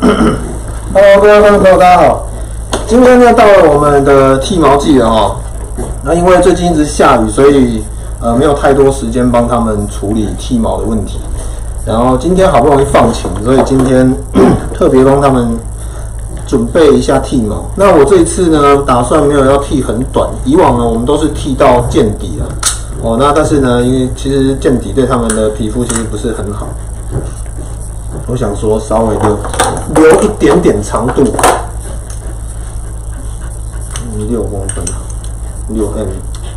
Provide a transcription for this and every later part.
Hello， 各位观众朋友，大家好。今天呢，到了我们的剃毛季了哦。那因为最近一直下雨，所以没有太多时间帮他们处理剃毛的问题。然后今天好不容易放晴，所以今天特别帮他们准备一下剃毛。那我这一次呢，打算没有要剃很短，以往呢我们都是剃到见底了。哦，那但是呢，因为其实见底对他们的皮肤其实不是很好。我想说，稍微留一点点长度，6公分，6M，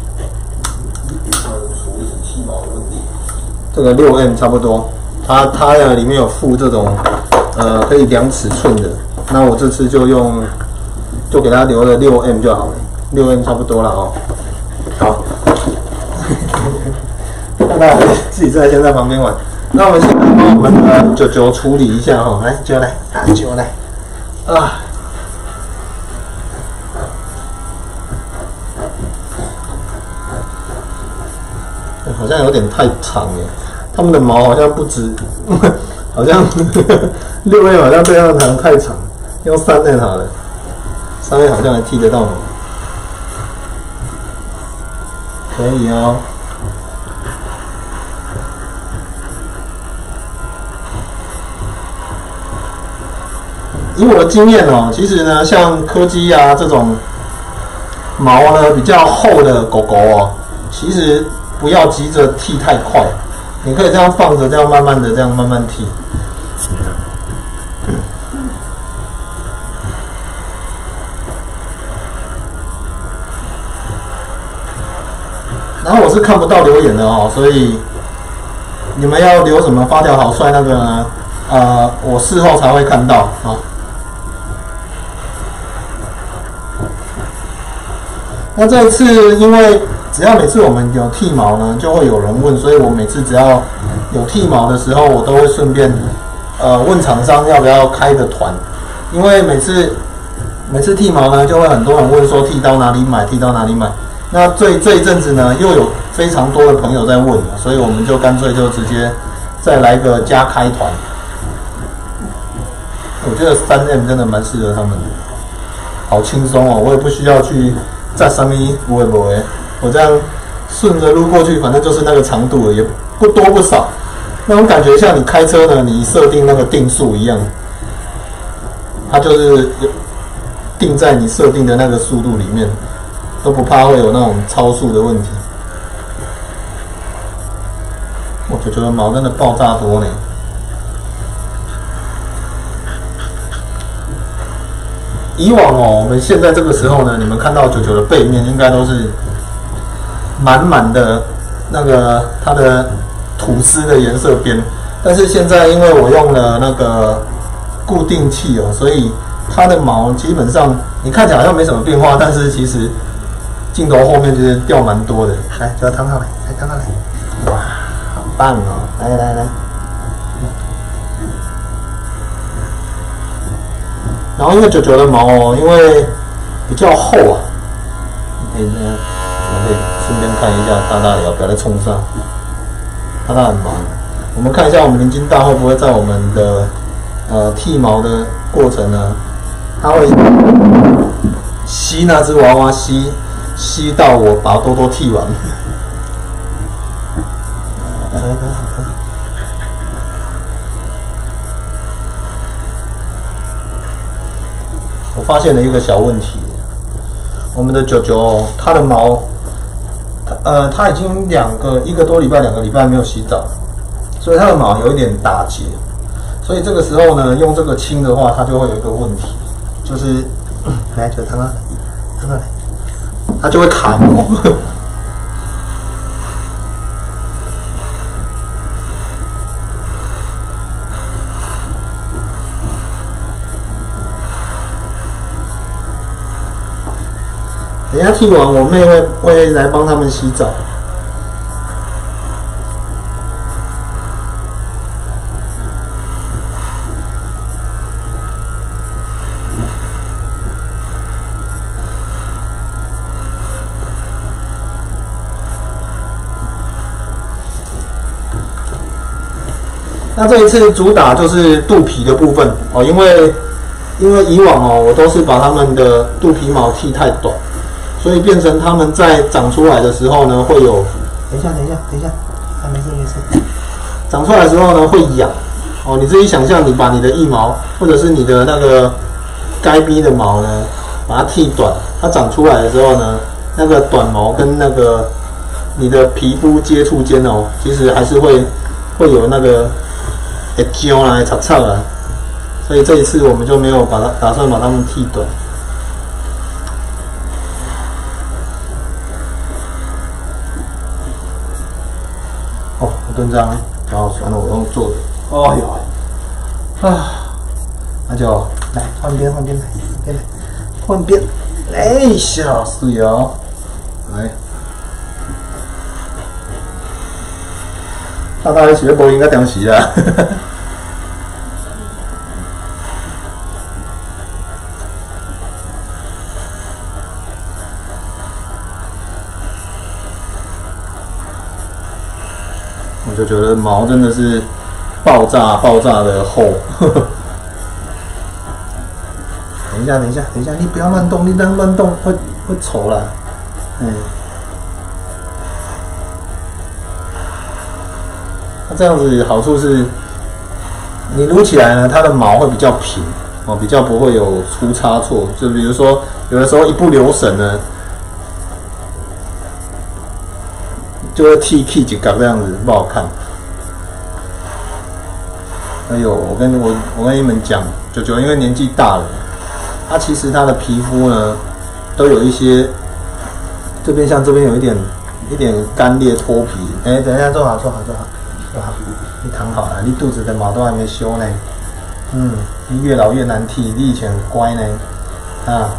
处理剃毛的问题。这个6M 差不多，它呀里面有附这种可以量尺寸的，那我这次就给它留了6M 就好了，6M 差不多了哦。好，看大家自己先在旁边玩。那我们先来帮我们的九九处理一下哈，来九来啊，好像有点太长耶，他们的毛好像不止，好像6M好像对他们太长，用3M好了，3M好像还剃得到毛，可以哦。以我的经验哦，其实呢，像柯基啊这种毛呢比较厚的狗狗哦，其实不要急着剃太快，你可以这样放着，这样慢慢的，这样慢慢剃。然后我是看不到留言的哦，所以你们要留什么发条好帅那个呢？我事后才会看到啊。那这一次，因为只要每次我们有剃毛呢，就会有人问，所以我每次只要有剃毛的时候，我都会顺便问厂商要不要开个团，因为每次剃毛呢，就会很多人问说剃刀哪里买，剃刀哪里买。那这一阵子呢，又有非常多的朋友在问了，所以我们就干脆就直接再来个加开团。我觉得3M 真的蛮适合他们的，好轻松哦，我也不需要去在上面不会，我这样顺着路过去，反正就是那个长度了，也不多不少，那种感觉像你开车呢，你设定那个定速一样，它就是定在你设定的那个速度里面，都不怕会有那种超速的问题。我觉得毛真的爆炸多呢。以往哦，我们现在这个时候呢，你们看到九九的背面应该都是满满的那个它的吐司的颜色边，但是现在因为我用了那个固定器哦，所以它的毛基本上你看起来好像没什么变化，但是其实镜头后面就是掉蛮多的。来，就要摊上来，摊上来，哇，好棒哦！来。然后因为九九的毛哦，因为比较厚啊，可以我们可以顺便看一下大大聊，不要再冲上。大大很忙，我们看一下我们林金大会不会在我们的剃毛的过程呢，他会吸那只娃娃吸到我把多多剃完。我发现了一个小问题，我们的九九它的毛，它已经一个多礼拜、2个礼拜没有洗澡，所以它的毛有一点打结，所以这个时候呢，用这个清的话，它就会有一个问题，就是来九摊上来，它就会卡毛。等一下剃完，我妹会来帮他们洗澡。 那这一次主打就是肚皮的部分哦，因为以往哦，我都是把它们的肚皮毛剃太短，所以变成它们在长出来的时候呢，会有。等一下，啊，没事。长出来的时候呢，会痒。哦，你自己想象，你把你的腋毛或者是你的那个该逼的毛呢，把它剃短，它长出来的时候呢，那个短毛跟那个你的皮肤接触间哦，其实还是会有那个揪啦、擦擦啦，所以这一次我们就没有打算把它们剃短。哦，蹲这样好酸了，我用坐的。哦哟，那就来换边，哎，小水哦，来。大家学播应该点时啊。我就觉得毛真的是爆炸的厚。等一下，你不要乱动，你这样乱动会丑啦。那这样子好处是，你撸起来呢，它的毛会比较平哦，比较不会有出差错。就比如说，有的时候一不留神呢，就会剃几格这样子，不好看。哎呦，我跟你们讲，舅舅因为年纪大了，他其实他的皮肤呢，都有一些，这边有一点干裂脱皮。哎，等一下，坐好，你躺好了，你肚子的毛都还没修呢。你越老越难剃，你以前很乖呢，啊。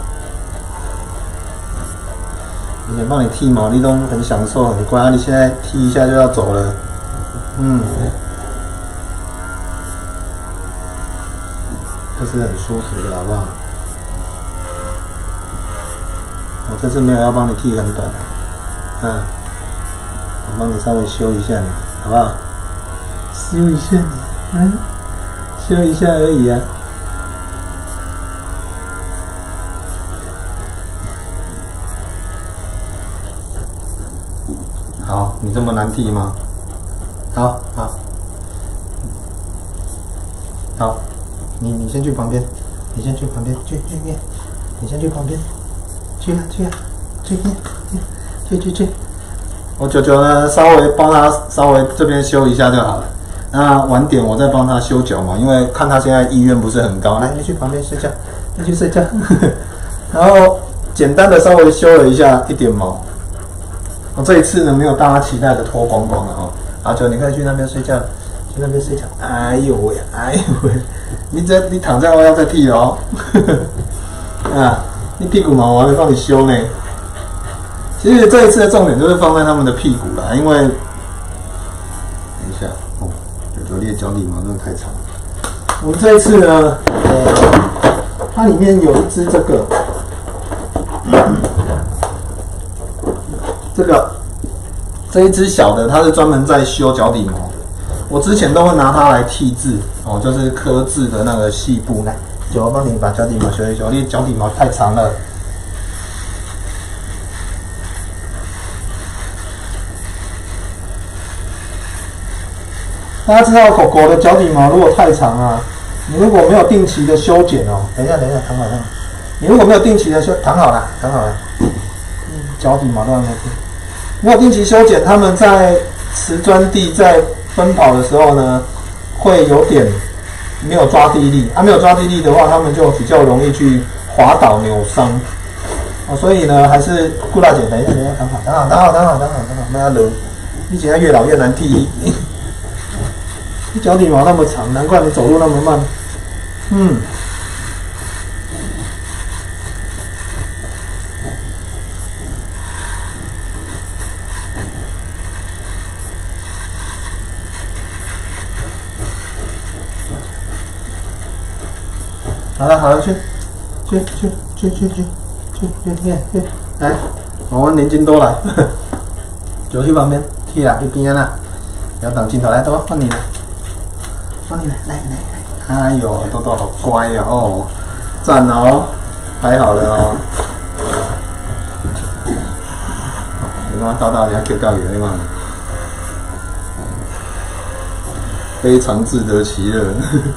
以前帮你剃毛，你都很享受，很乖。你现在剃一下就要走了，不是很舒服的，好不好？我这次没有要帮你剃很短，我帮你稍微修一下，好不好？修一下，修一下而已啊。好，你这么难剃吗？好，你先去旁边，去，你先去旁边，去。我舅舅呢，稍微帮他这边修一下就好了。那晚点我再帮他修脚毛，因为看他现在意愿不是很高。来，你去旁边睡觉，你去睡觉。然后简单的稍微修了一点毛。我这一次呢，没有大家期待的脱光光了哦。阿九，你可以去那边睡觉，哎呦喂，你躺在我要再剃哦。你屁股毛我还没帮你修呢。其实这一次的重点就是放在他们的屁股啦，因为等一下哦，有的脚底毛真的太长了。我们这一次呢，它里面有一只这一只小的，它是专门在修脚底毛的。我之前都会拿它来剃字哦，就是刻字的那个细部。来，我帮你把脚底毛修一修，你脚底毛太长了。大家知道狗狗的脚底毛如果太长啊，你如果没有定期的修剪哦，等一下，躺好。你如果没有定期的躺好了，脚底毛都还没定，没有定期修剪，它们在瓷砖地在奔跑的时候呢，会有点没有抓地力没有抓地力的话，它们就比较容易去滑倒扭伤所以呢，还是顾大姐，等一下，躺好，不要惹，你现在越老越难剃。你脚底毛那么长，难怪你走路那么慢。好了，去，来，我们年轻都来，就去旁边剃啦，去边啦，不要挡镜头，来，走，换你了。 放进来，来。哎呦，豆豆好乖呀、哦，赞哦，拍好了哦。你看大你还 Q 到有吗？非常自得其乐。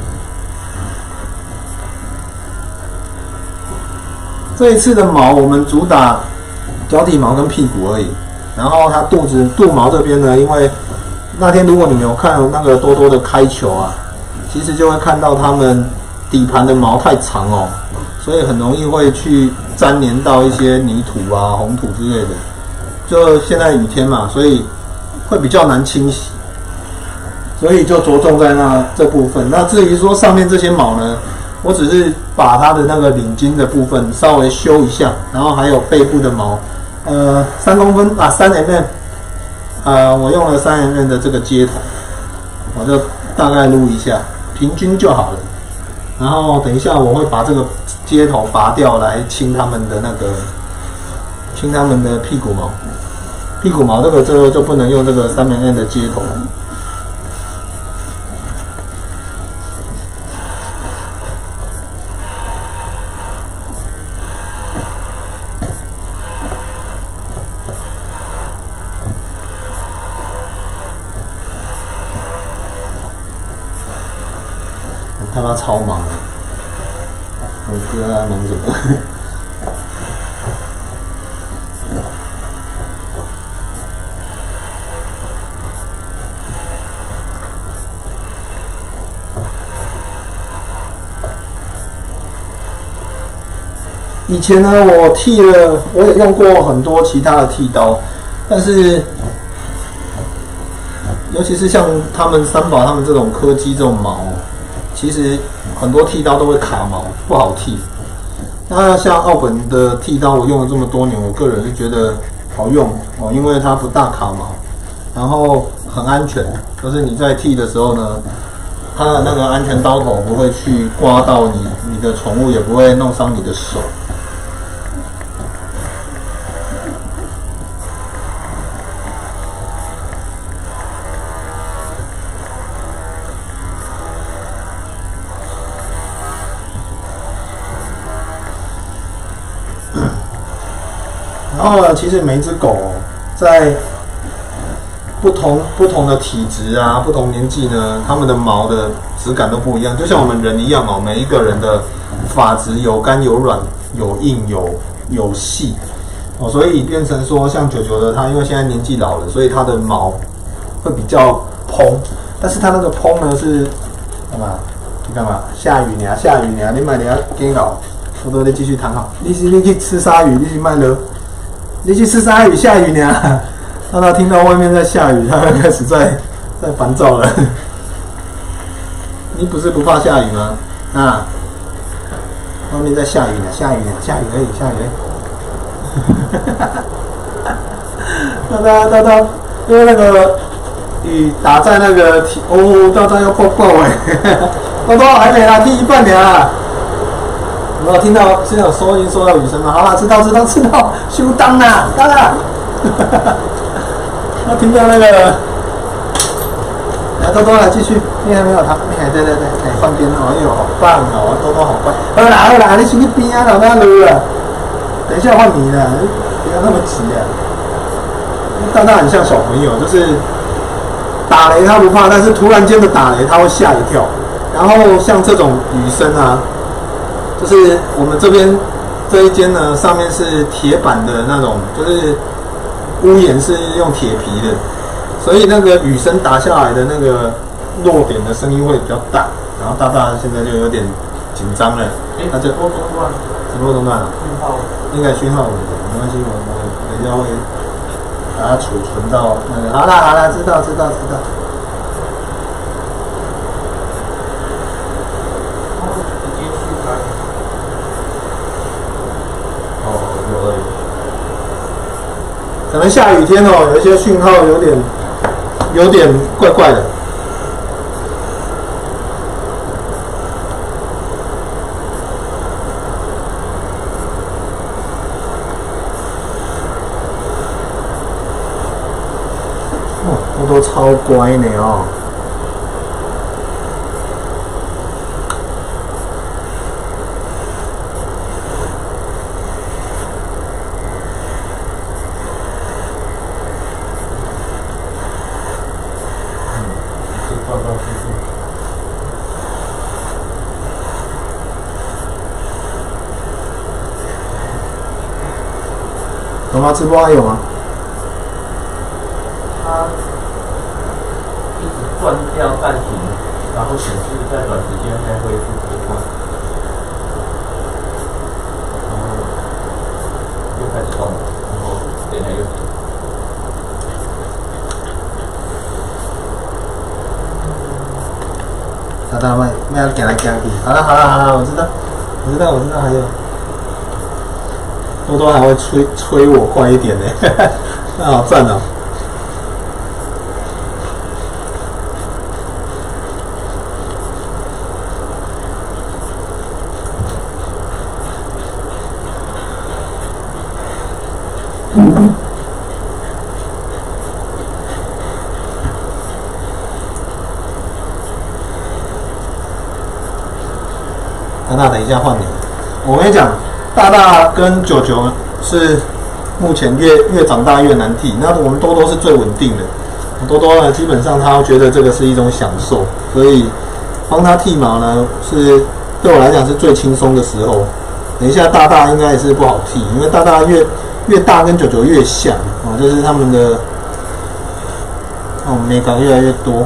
这一次的毛，我们主打脚底毛跟屁股而已。然后它肚毛这边呢，因为那天如果你们有看那个多多的开球啊，其实就会看到它们底盘的毛太长哦，所以很容易会去粘连到一些泥土啊、红土之类的。就现在雨天嘛，所以会比较难清洗，所以就着重在这部分。那至于说上面这些毛呢，我只是把它的那个领巾的部分稍微修一下，然后还有背部的毛。3公分啊，3mm，我用了3mm的这个接头，我就大概撸一下，平均就好了。然后等一下我会把这个接头拔掉来清它们的屁股毛。屁股毛这个就不能用这个3mm的接头。他妈超忙的，我不知道他忙什么。以前呢，我也用过很多其他的剃刀，但是尤其是像他们三宝他们这种柯基这种毛。其实很多剃刀都会卡毛，不好剃。那像奥本的剃刀，我用了这么多年，我个人是觉得好用哦，因为它不大卡毛，然后很安全。就是你在剃的时候呢，它的那个安全刀头不会去刮到你的宠物，也不会弄伤你的手。然后呢，其实每一只狗在不同的体质啊、不同年纪呢，它们的毛的质感都不一样。就像我们人一样哦，每一个人的发质有干有软、有硬有细哦，所以变成说，像九九的它，因为现在年纪老了，所以它的毛会比较蓬。但是它那个蓬呢是干嘛？你干嘛？下雨呢？下雨呢？你买你要给搞，我都得继续谈好。你去吃鲨鱼，你去卖了。你去吃鲨鱼，下雨呢？当他听到外面在下雨，他会开始在烦躁了。你不是不怕下雨吗？啊，外面在下雨呢，下雨而已，下雨而已。他，因为那个雨打在那个大家要爆哎！多多还没啦，踢一半了。有没有听到？现在有收音收到雨声吗？好啦，知道，休当啦，当啦。要听到那个，来多多来继续，你还没有他，对，换边哦，哎呦，好棒哦，多多好棒。好啦，你去那边啊，老大撸了。等一下换你了，不要那么急啊。大大很像小朋友，就是打雷他不怕，但是突然间的打雷他会吓一跳。然后像这种雨声啊。就是我们这边这一间呢，上面是铁板的那种，就是屋檐是用铁皮的，所以那个雨声打下来的那个落点的声音会比较大。然后大大现在就有点紧张了，他就中断，直播中断了，讯号应该讯号没关系，我等一下会把它储存到那个。好啦，知道。可能下雨天哦，有一些讯号有点怪怪的。哦，多多超乖呢哦。 有吗？直播还有吗？ 它一直断掉暂停，然后显示在短时间内恢复播放，然后又开始动了，然后等一下又停。 大大麦要给来给去。好了，我知道，还有多多还会催我快一点呢，那好赞哦。那等一下换你。我跟你讲，大大跟九九是目前越长大越难剃。那我们多多是最稳定的。多多呢，基本上他觉得这个是一种享受，所以帮他剃毛呢，是对我来讲是最轻松的时候。等一下大大应该也是不好剃，因为大大越大跟九九越像啊，就是他们的美感越来越多。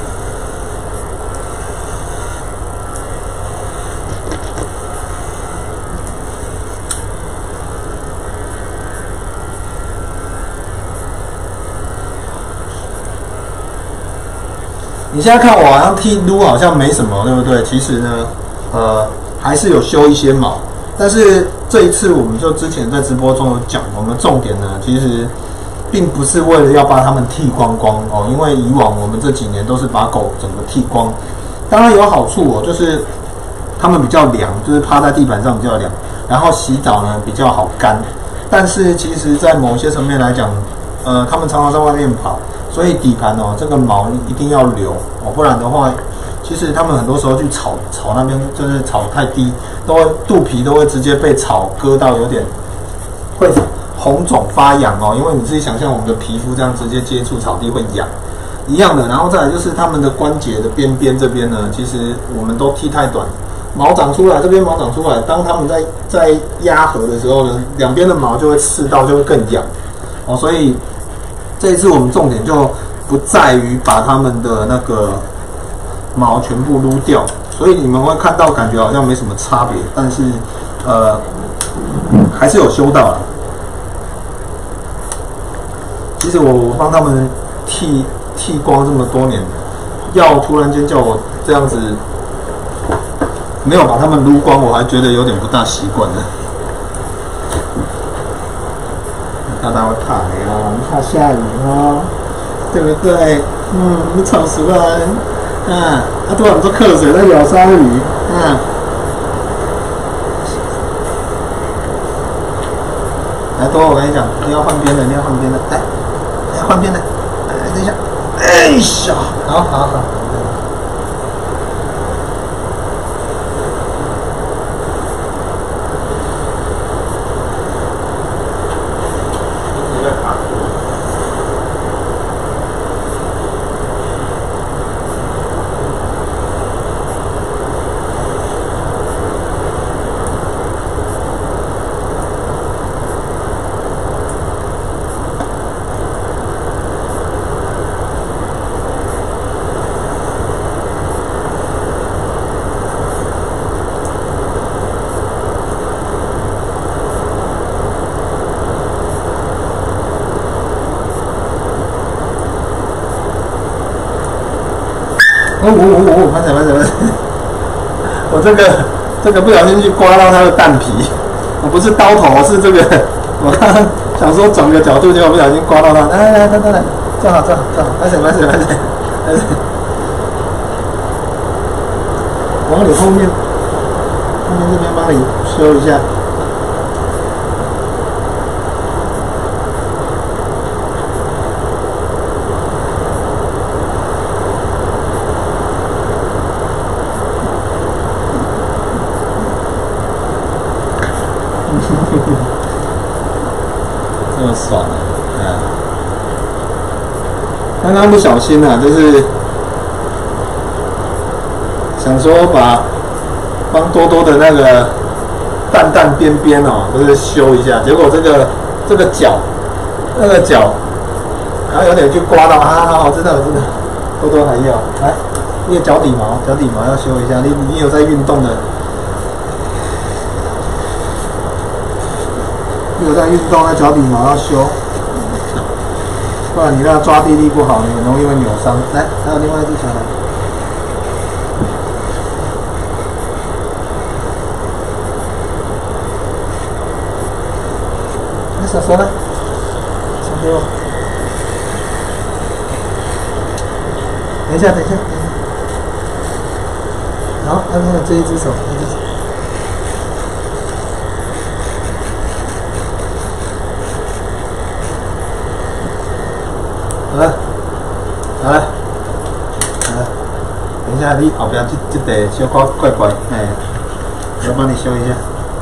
你现在看我好像剃撸好像没什么，对不对？其实呢，还是有修一些毛。但是这一次我们就之前在直播中有讲，我们重点呢，其实并不是为了要把它们剃光光哦，因为以往我们这几年都是把狗整个剃光。当然有好处哦，就是它们比较凉，就是趴在地板上比较凉，然后洗澡呢比较好干。但是其实在某些层面来讲，它们常常在外面跑。所以底盘哦，这个毛一定要留哦，不然的话，其实他们很多时候去草那边，就是草太低，肚皮都会直接被草割到，有点会红肿发痒哦。因为你自己想象，我们的皮肤这样直接接触草地会痒一样的。然后再来就是他们的关节的边边这边呢，其实我们都剃太短，毛长出来，这边毛长出来，当他们在压合的时候呢，两边的毛就会刺到，就会更痒哦，所以。这一次我们重点就不在于把它们的那个毛全部撸掉，所以你们会看到感觉好像没什么差别，但是还是有修到了。其实我帮他们剃光这么多年，要突然间叫我这样子没有把它们撸光，我还觉得有点不大习惯呢。大大会怕你哦，你怕下雨哦，对不对？你吵死了，突然说客水在咬鲨鱼，来多，我跟你讲，你要换边的，来换边的，来等一下，哎呀，好。拍手！我这个不小心去刮到它的蛋皮，我不是刀头，是这个。我刚刚想说转个角度，结果不小心刮到它。来，坐好，拍手！往你后面这边帮你修一下。这么爽刚刚不小心就是想说帮多多的那个蛋边边就是修一下，结果这这个脚，那个脚，然后有点去刮到啊，我知道，多多还要来，那个脚底毛要修一下，你有在运动的，你有在运动，那脚底毛要修，不然你那抓地力不好，你很容易会扭伤。来，还有另外一只脚来。手手呢？手给我。等一下。好，看看这一只手，好了。等一下，你后边这块小怪，我帮你修一下。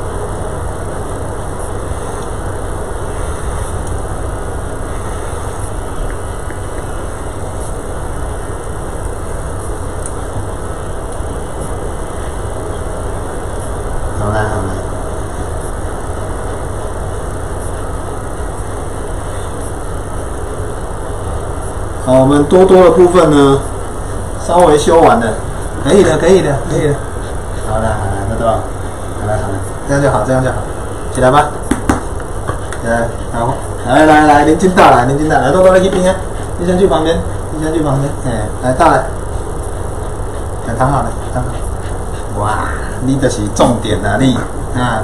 好，我们多多的部分呢，稍微修完了，可以的。好了，多多，好了，这样就好，起来吧，起来，好，来，林金大来，多多来去边啊，你先去旁边，来大来，躺好了，哇，你就是重点啊，你啊，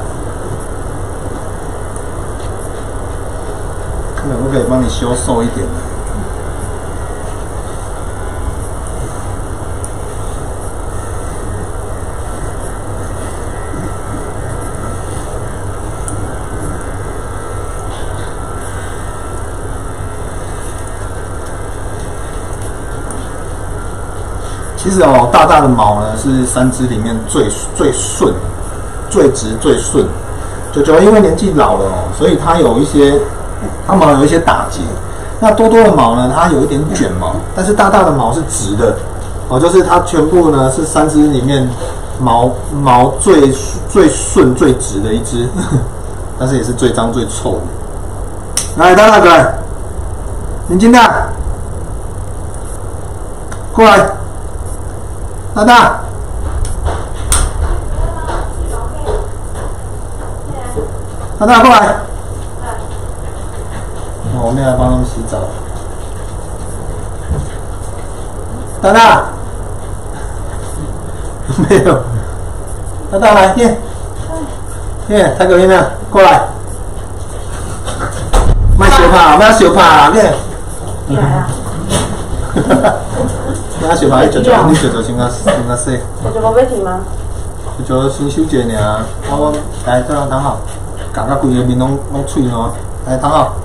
看可不可以帮你修瘦一点。其实大的毛呢是3只里面最顺、最直、最顺。九九因为年纪老了所以它毛有一些打结。那多多的毛呢，它有一点卷毛，但是大的毛是直的，就是它全部呢是3只里面毛最顺、最直的一只，但是也是最脏最臭的。来，大哥，林金大，过来。大，过来。我妹来帮他们洗澡。大，没有。大来，太可怜了，过来。卖小怕，不要小怕，来啊。那小牌你舅先甲洗。 舅无要去吗？ 舅先休息尔，我来做人躺好，夹到规个面拢脆吼，来躺好，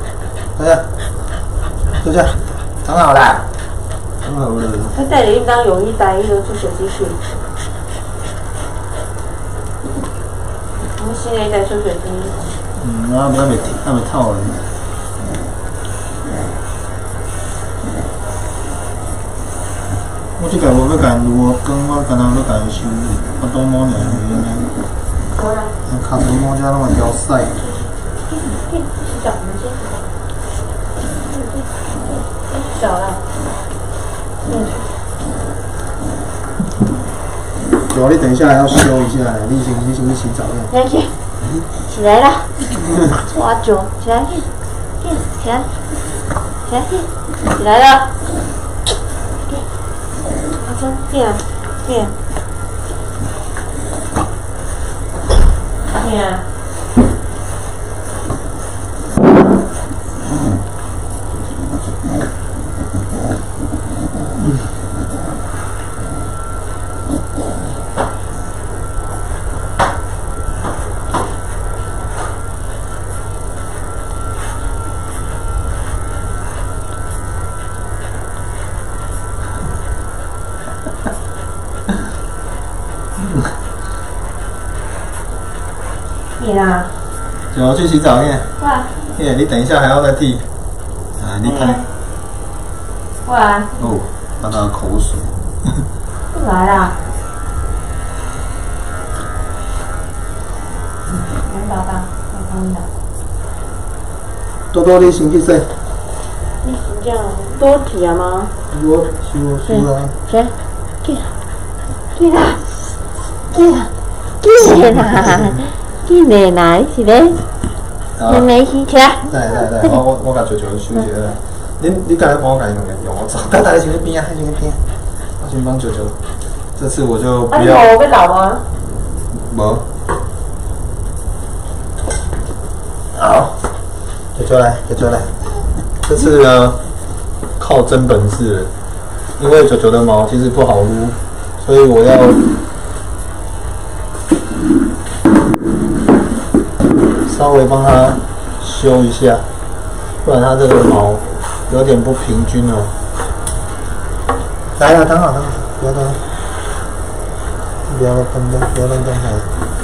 坐下，躺好啦，躺好了。 他带你当泳衣带，做手机去。我们现在在做水机。 我还没透呢。我这个我要干如果跟我刚刚要干修，我多摸两下。好啦。脚趾摸遮那么挑细。 洗澡，我们先洗澡了。 对啊，你等一下还要修一下呢，你先去洗澡呀。 起来了。抓脚，起来，起来了。变，走去洗澡耶！你等一下还要再剃。你看。过来。 哦，把他的口水。 不来啦。来，爸爸，来帮你拿。 多多你先去洗。 你是这样多体啊吗？ 我修啊。 谁？去啦！进来啦！是咧？你没起起来。 来，我甲舅舅修一下。你刚才帮我讲用我走，带先去边啊，先去边。我先帮舅舅。这次我就不要。 你有被搞吗？ 无。好，舅舅来。这次呢，靠真本事了，因为舅舅的毛其实不好撸，所以我要稍微帮他修一下，不然他这个毛有点不平均哦。来了，躺好，不要动，不要乱动它。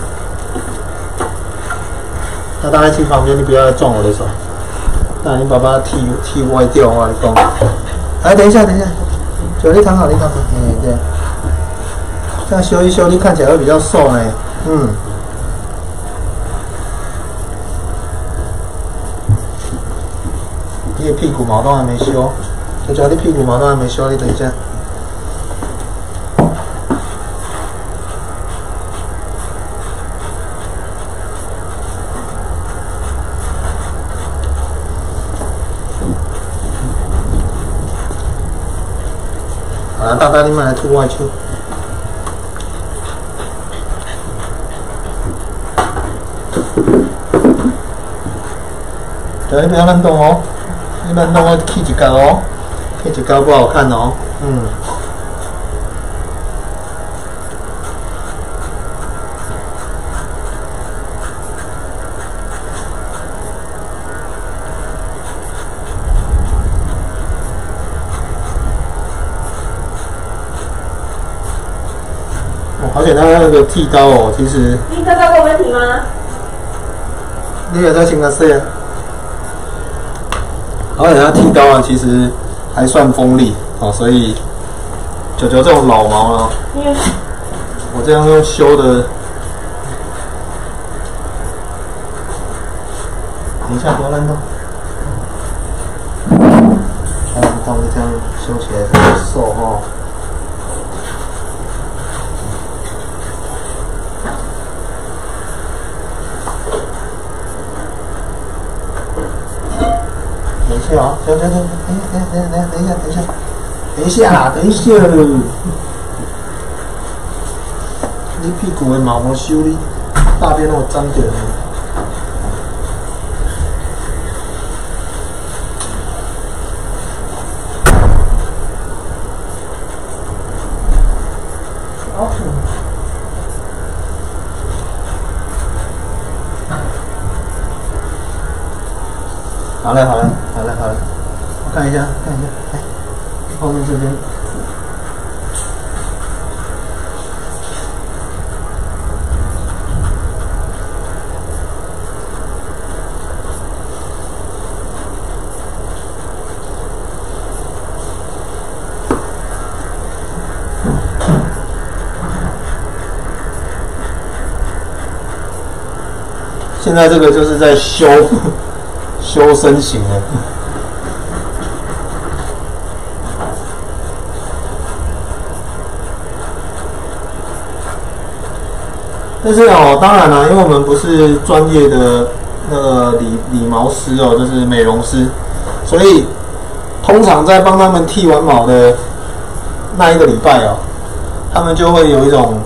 那当然去旁边，你不要来撞我的手。那你把它剃歪掉啊！你讲。来，等一下，九你躺好，对，这样修一修，你看起来会比较瘦呢。你的屁股毛都还没修，九你屁股毛都还没修，你等一下。大大你们来出外去。对，不要乱动哦，你乱动会剃一角哦，剃一角不好看哦。而且他那个剃刀哦，其实你这个有问题吗？ 你有在请他试啊？而且他剃刀啊，其实还算锋利哦，所以九九这种老毛呢，我这样用修的，等一下不要乱动，这样修起来很瘦哦。等一下啊！等一下！你屁股的毛我修理，大便那么脏点。好了，我看一下，来，后面这边，现在这个就是在修身形了。但是哦，当然啦，因为我们不是专业的那个理毛师哦，就是美容师，所以通常在帮他们剃完毛的那一个礼拜哦，他们就会有一种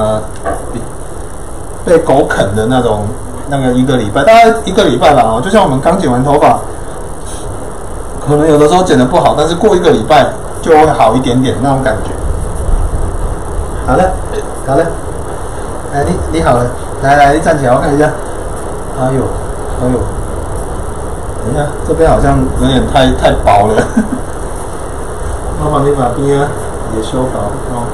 被狗啃的那个一个礼拜，大概一个礼拜吧哦，就像我们刚剪完头发，可能有的时候剪得不好，但是过一个礼拜就会好一点点那种感觉。好了，来，你好了，来，你站起来，我看一下。哎呦，等一下，这边好像有点太薄了。麻烦你把边啊也修好哦。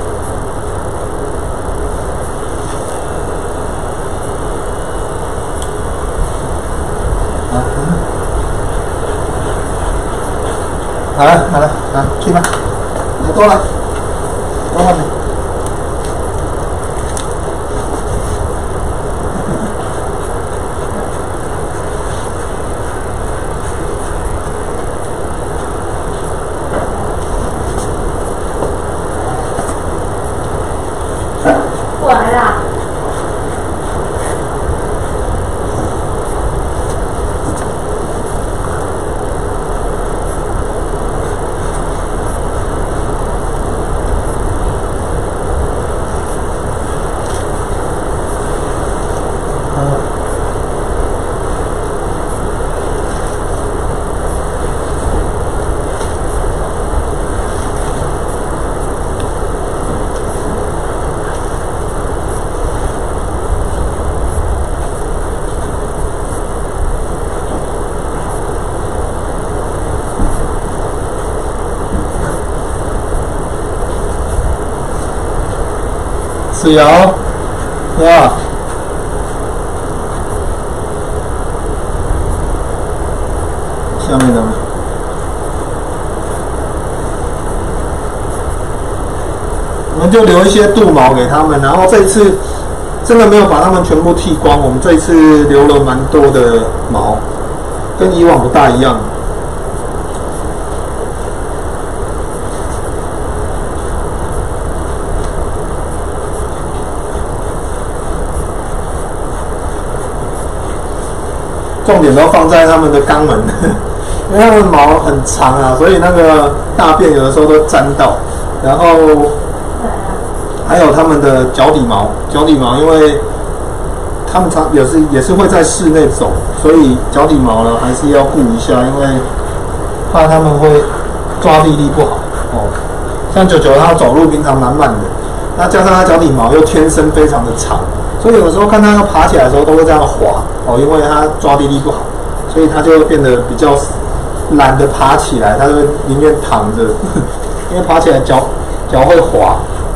好了，去吧，你过来，到外面。 是哦，是吧？下面的。我们就留一些肚毛给他们，然后这一次真的没有把它们全部剃光，我们这一次留了蛮多的毛，跟以往不大一样。重点都放在他们的肛门，因为他们毛很长啊，所以那个大便有的时候都沾到，然后。还有他们的脚底毛，因为他们也是会在室内走，所以脚底毛呢还是要顾一下，因为怕他们会抓地力不好哦。像九九他走路平常蛮慢的，那加上他脚底毛又天生非常的长，所以有时候看他要爬起来的时候都会这样滑哦，因为他抓地力不好，所以他就会变得比较懒得爬起来，他就宁愿躺着，因为爬起来脚会滑。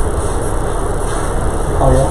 好哟。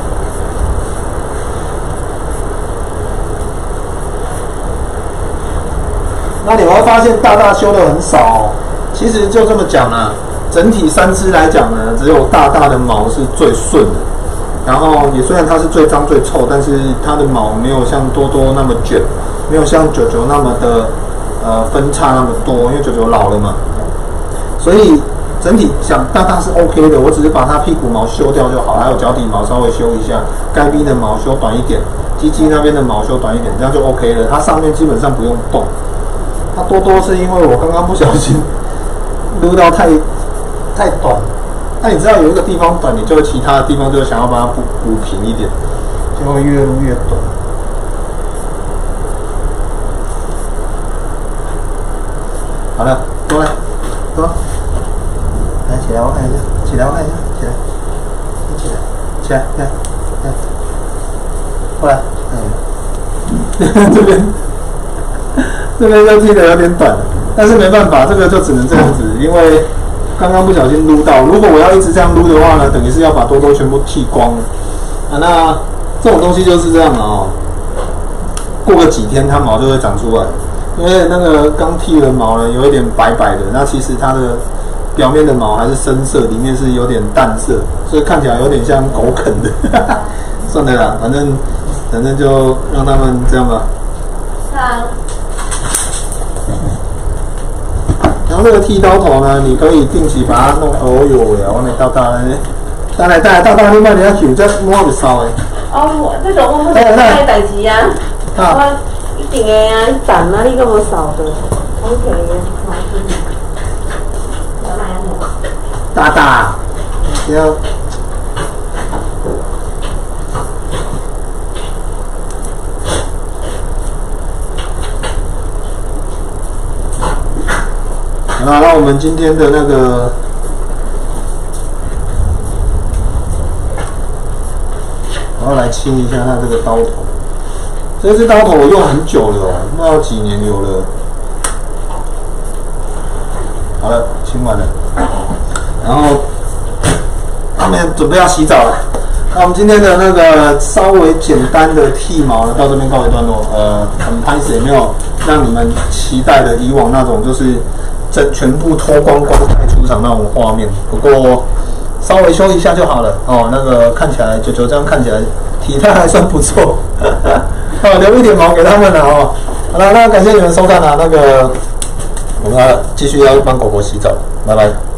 那你会发现大大修的很少哦。其实就这么讲啊，整体3只来讲呢，只有大大的毛是最顺的。然后也虽然它是最脏最臭，但是它的毛没有像多多那么卷，没有像九九那么的分叉那么多，因为九九老了嘛。所以整体讲大大是 OK 的，我只是把它屁股毛修掉就好，还有脚底毛稍微修一下，该逼的毛修短一点，鸡鸡那边的毛修短一点，这样就 OK 了。它上面基本上不用动。它多多是因为我刚刚不小心撸到太短，那你知道有一个地方短，你就其他的地方就想要把它补平一点，就会越撸越短。好了，过来，过来。来，起来，我看一下，起来，我看一下，起来，起来，起来，来，过来，这边就剃得有点短，但是没办法，这个就只能这样子，因为刚刚不小心撸到。如果我要一直这样撸的话呢，等于是要把多多全部剃光啊。那这种东西就是这样哦，过个几天它毛就会长出来，因为那个刚剃的毛呢有一点白白的，那其实它的表面的毛还是深色，里面是有点淡色，所以看起来有点像狗啃的。算了啦，反正就让他们这样吧。 好。 然后这个剃刀头呢，你可以定期把它弄。哦哟呀，我那大大呢，大大，你买你要去，这摸就烧的。 哦，这个我不是在代志啊，我一定的啊，你等啊，你个无扫的，OK 的，好是。 大大，不要。好，那我们今天的那个，我要来清一下它这个刀头。这支刀头我用很久了哦，不知道几年有了。好了，清完了。然后他们准备要洗澡了。那我们今天的那个稍微简单的剃毛呢，到这边告一段落。很拍摄，也没有让你们期待的以往那种就是全部脱光光才出场那种画面。不过稍微修一下就好了哦。那个看起来九九这样看起来体态还算不错，留一点毛给他们了哦。好了，那感谢你们收看啊。那个我们继续要帮狗狗洗澡，拜拜。